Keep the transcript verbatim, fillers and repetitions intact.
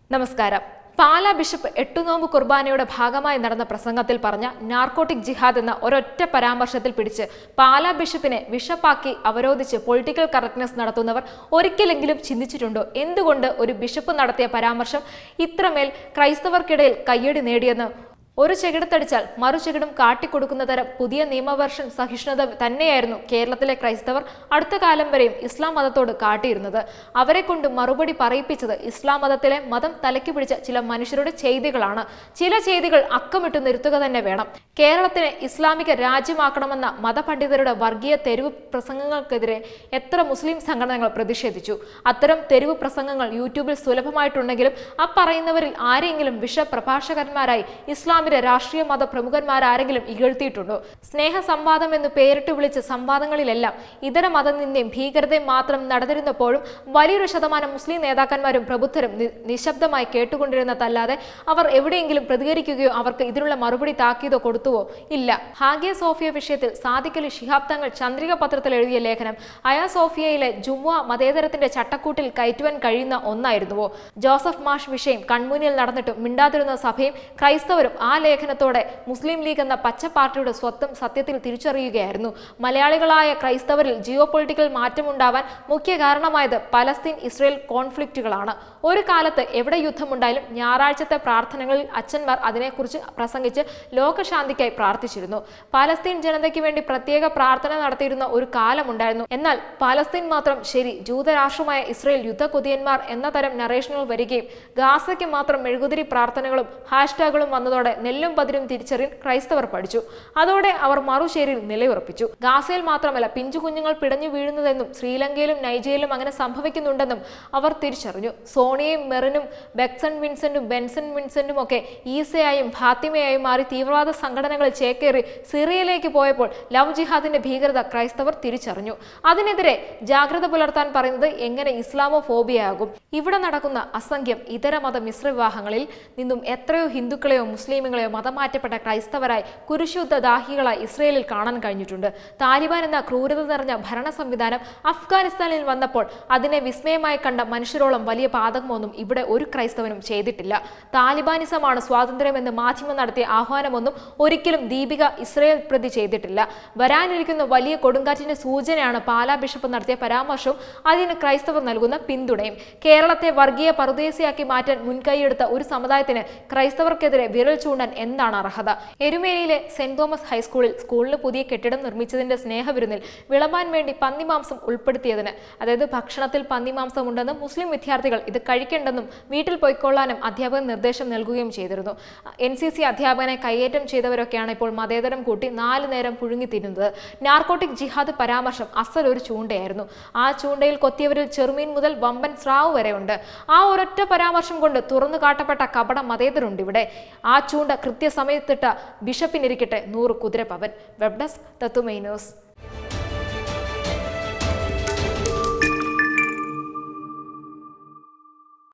നമസ്കാരം. പാലാ ബിഷപ്പ് എട്ടുനോമ്പ് കുർബാനയുടെ ഭാഗമായി നടന്ന പ്രസംഗത്തിൽ പറഞ്ഞ നാർക്കോട്ടിക് ജിഹാദ് എന്ന ഒരൊറ്റ പരാമർശത്തിൽ പിടിച്ച് പാലാ ബിഷപ്പിനെ ബിഷപ്പാക്കി അവരോധിച്ച് പൊളിറ്റിക്കൽ കറക്റ്റ്നെസ് നടത്തുന്നവർ ഒരിക്കലെങ്കിലും ചിന്തിച്ചിട്ടുണ്ടോ എന്തുകൊണ്ട് ഒരു ബിഷപ്പ് നടത്തിയ പരാമർശം ഇത്രമേൽ ക്രൈസ്തവർക്കിടയിൽ കയ്യടി നേടിയെന്ന്? ഒരു ചെകിടത്തടിച്ചാൽ മറു ചെകിടും കാട്ടിക്കൊടുക്കുന്ന തരം പുതിയ നിയമവർഷൻ സഹിഷ്ണുത തന്നെയായിരുന്നു കേരളത്തിലെ ക്രൈസ്തവർ അടുത്ത കാലം വരെയും ഇസ്ലാം മതത്തോട് കാട്ടിയിരുന്നത്. അവരെ കൊണ്ട് മറുപടി പറയിപ്പിച്ചത് ഇസ്ലാം മതത്തിലെ മതം തലയ്ക്ക് പിടിച്ച ചില മനുഷ്യരുടെ ചെയ്തികളാണ്. ചില ചെയ്തികൾ അക്കമിട്ട് നിർത്തുക തന്നെ വേണം. കേരളത്തിനെ ഇസ്ലാമിക രാജ്യമാക്കണമെന്ന മതപണ്ഡിതരുടെ വർഗീയ തെരുവ് പ്രസംഗങ്ങൾക്കെതിരെ എത്ര മുസ്ലിം സംഘടനകൾ പ്രതിഷേധിച്ചു. അത്തരം തെരുവ് പ്രസംഗങ്ങൾ യൂട്യൂബിൽ സുലഭമായിട്ടുണ്ടെങ്കിലും ആ പറയുന്നവരിൽ ആരെങ്കിലും വിഷപ്രഭാഷകന്മാരായി ഇസ്ലാം രാഷ്ട്രീയ മത പ്രമുഖന്മാരാരെങ്കിലും ഇകഴ്ത്തിയിട്ടുണ്ടോ? സ്നേഹ സംവാദം എന്ന് പേരിട്ട് വിളിച്ച സംവാദങ്ങളിലെല്ലാം ഇതര മതനിന്ദയും ഭീകരതയും മാത്രം നടന്നിരുന്നപ്പോഴും വലിയൊരു ശതമാനം മുസ്ലിം നേതാക്കന്മാരും പ്രബുദ്ധരും നിശബ്ദമായി കേട്ടുകൊണ്ടിരുന്നതല്ലാതെ അവർ എവിടെയെങ്കിലും പ്രതികരിക്കുകയോ അവർക്ക് ഇതിനുള്ള മറുപടി താക്കീതോ കൊടുത്തുവോ ഇല്ല. ഹാഗിയ സോഫിയ വിഷയത്തിൽ സാദിഖ് അലി ശിഹാബ് തങ്ങൾ ചന്ദ്രിക പത്രത്തിൽ എഴുതിയ ലേഖനം അയാ സോഫിയയിലെ ജുമുഅ മതേതരത്തിന്റെ ചട്ടക്കൂട്ടിൽ കയറ്റുവാൻ കഴിയുന്ന ഒന്നായിരുന്നുവോ? ജോസഫ് മാഷ് വിഷയം കൺമുന്നിൽ നടന്നിട്ടും മിണ്ടാതിരുന്ന സഭയും ക്രൈസ്തവരും ആ ലേഖനത്തോടെ മുസ്ലിം ലീഗ് എന്ന പച്ച പാർട്ടിയുടെ സ്വത്വം സത്യത്തിൽ തിരിച്ചറിയുകയായിരുന്നു. മലയാളികളായ ക്രൈസ്തവരിൽ ജിയോ പൊളിറ്റിക്കൽ മാറ്റമുണ്ടാവാൻ മുഖ്യ കാരണമായത് പലസ്തീൻ ഇസ്രയേൽ കോൺഫ്ലിക്റ്റുകളാണ്. ഒരു കാലത്ത് എവിടെ യുദ്ധമുണ്ടായാലും ഞായറാഴ്ചത്തെ പ്രാർത്ഥനകളിൽ അച്ഛന്മാർ അതിനെക്കുറിച്ച് പ്രസംഗിച്ച് ലോകശാന്തിക്കായി പ്രാർത്ഥിച്ചിരുന്നു. പലസ്തീൻ ജനതയ്ക്ക് വേണ്ടി പ്രത്യേക പ്രാർത്ഥന നടത്തിയിരുന്ന ഒരു കാലമുണ്ടായിരുന്നു. എന്നാൽ പലസ്തീൻ മാത്രം ശരി, ജൂതരാഷ്ട്രമായ ഇസ്രയേൽ യുദ്ധകൊതിയന്മാർ എന്ന തരം നറേഷനുകൾ വരികയും ഗാസയ്ക്ക് മാത്രം മെഴുകുതിരി പ്രാർത്ഥനകളും ഹാഷ്ടാഗുകളും വന്നതോടെ നെല്ലും പതിരും തിരിച്ചറിയാൻ ക്രൈസ്തവർ പഠിച്ചു. അതോടെ അവർ മറുശേരിയിൽ നിലയുറപ്പിച്ചു. ഗാസയിൽ മാത്രമല്ല പിഞ്ചു കുഞ്ഞുങ്ങൾ പിടഞ്ഞു വീഴുന്നതെന്നും ശ്രീലങ്കയിലും നൈജയിലും അങ്ങനെ സംഭവിക്കുന്നുണ്ടെന്നും അവർ തിരിച്ചറിഞ്ഞു. സോണിയയും മെറിനും ബെക്സൺ വിൻസെന്റും ബെൻസൺ വിൻസെന്റും ഒക്കെ ഈസയായും ഫാത്തിമയായും മാറി തീവ്രവാദ സംഘടനകളിൽ ചേക്കേറി സിറിയയിലേക്ക് പോയപ്പോൾ ലവ് ജിഹാദിന്റെ ഭീകരത ക്രൈസ്തവർ തിരിച്ചറിഞ്ഞു. അതിനെതിരെ ജാഗ്രത പുലർത്താൻ പറയുന്നത് എങ്ങനെ ഇസ്ലാമോ ഫോബിയാകും? ഇവിടെ നടക്കുന്ന അസംഖ്യം ഇതര മത മിശ്രവിവാഹങ്ങളിൽ നിന്നും എത്രയോ ഹിന്ദുക്കളെയോ മുസ്ലിമുകളെയോ മതമാറ്റപ്പെട്ട ക്രൈസ്തവരായി കുരിശുദ്ധ ദാഹികളായി ഇസ്രയേലിൽ കാണാൻ കഴിഞ്ഞിട്ടുണ്ട്. താലിബാൻ എന്ന ക്രൂരത നിറഞ്ഞ ഭരണ സംവിധാനം അഫ്ഗാനിസ്ഥാനിൽ വന്നപ്പോൾ അതിനെ വിസ്മയമായി കണ്ട മനുഷ്യരോളം വലിയ പാതകമൊന്നും ഇവിടെ ഒരു ക്രൈസ്തവനും ചെയ്തിട്ടില്ല. താലിബാനിസമാണ് സ്വാതന്ത്ര്യമെന്ന് മാധ്യമം നടത്തിയ ആഹ്വാനമൊന്നും ഒരിക്കലും ദീപിക ഇസ്രയേൽ പ്രതി ചെയ്തിട്ടില്ല. വരാനിരിക്കുന്ന വലിയ കൊടുങ്കാറ്റിന്റെ സൂചനയാണ് പാലാ ബിഷപ്പ് നടത്തിയ പരാമർശവും അതിന് ക്രൈസ്തവർ നൽകുന്ന പിന്തുണയും. കേരളത്തെ വർഗീയ പറുദേശിയാക്കി മാറ്റാൻ മുൻകൈയെടുത്ത ഒരു സമുദായത്തിന് ക്രൈസ്തവർക്കെതിരെ വിരൽ ചൂണ്ടാൻ എന്താണ് അർഹത? എരുമേലിയിലെ സെന്റ് തോമസ് ഹൈസ്കൂളിൽ സ്കൂളിന് പുതിയ കെട്ടിടം നിർമ്മിച്ചതിന്റെ സ്നേഹവിരുന്നിൽ വിളമ്പാൻ വേണ്ടി പന്നിമാംസം ഉൾപ്പെടുത്തിയതിന്, അതായത് ഭക്ഷണത്തിൽ പന്നിമാംസം ഉണ്ടെന്നും മുസ്ലിം വിദ്യാർത്ഥികൾ ഇത് കഴിക്കേണ്ടെന്നും വീട്ടിൽ പൊയ്ക്കൊള്ളാനും അധ്യാപകൻ നിർദ്ദേശം നൽകുകയും ചെയ്തിരുന്നു. എൻ സി സി അധ്യാപകനെ കയ്യേറ്റം ചെയ്തവരൊക്കെയാണ് ഇപ്പോൾ മതേതരം കൂട്ടി നാല് നേരം പുഴുങ്ങി തിന്നുന്നത്. നാർക്കോട്ടിക് ജിഹാദ് പരാമർശം അസൽ ഒരു ചൂണ്ടയായിരുന്നു. ആ ചൂണ്ടയിൽ കൊത്തിയവരിൽ ചെറുമീൻ മുതൽ വമ്പൻ സ്രാവ് വരെ ഉണ്ട്. ആ ഒരൊറ്റ പരാമർശം കൊണ്ട് തുറന്നു കാട്ടപ്പെട്ട കപട മതേതരുണ്ട് ഇവിടെ. ആ ചൂണ്ട കൃത്യസമയത്തിട്ട ബിഷപ്പിനിരിക്കട്ടെ നൂറ് കുതിരപ്പവൻ. വെബ് ഡെസ്ക് തത്തുമൈ ന്യൂസ്.